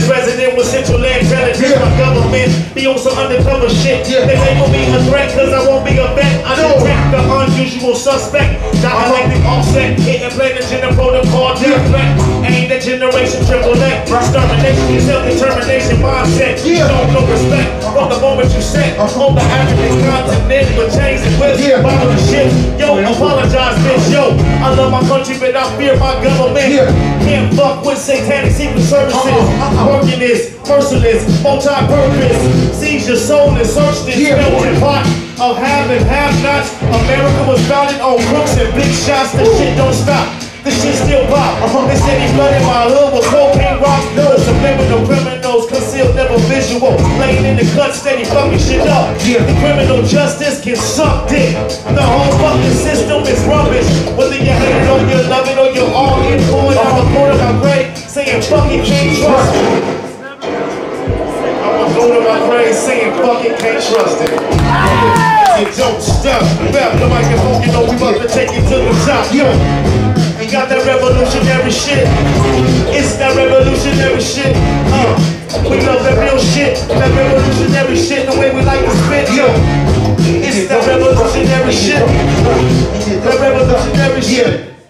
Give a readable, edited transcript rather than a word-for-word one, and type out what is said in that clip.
is resident with central intelligence. My government be on some undercover shit. They label me a threat cause I won't be a vet. I detect the unusual suspect. Dialectic offset, hit and play the general protocol. Death threat, ain't the generation triple X. Extermination is self-determination mindset. Show no respect from the moment you set on the African continent with chains and whips. Follow the shit. Yo, apologize, bitch. Yo, I love my country, but I fear my government. Can't fuck with satanic secret services. Working is merciless, multi-purpose. Seize your soul and search this melting pot of have and have-nots. America was founded on crooks and big shots. This shit don't stop. This shit still pop. They said he flooded my hood with cocaine rocks. No subliminal criminals concealed, never visual. Laying in the cut, steady fucking shit up. The criminal justice can suck dick. The whole fucking system is rubbish. Whether you hate it or you love it or you're all in for it, I'm a part of my grave saying fucking can't trust it. I'm gonna go to my grave saying fucking can't trust it. You don't stop. Grab the microphone, you know we about to take it to the top. We got that revolutionary shit. It's that revolutionary shit. We love that real shit. That revolutionary shit, the way we like to spit. It's that revolutionary shit. That revolutionary shit.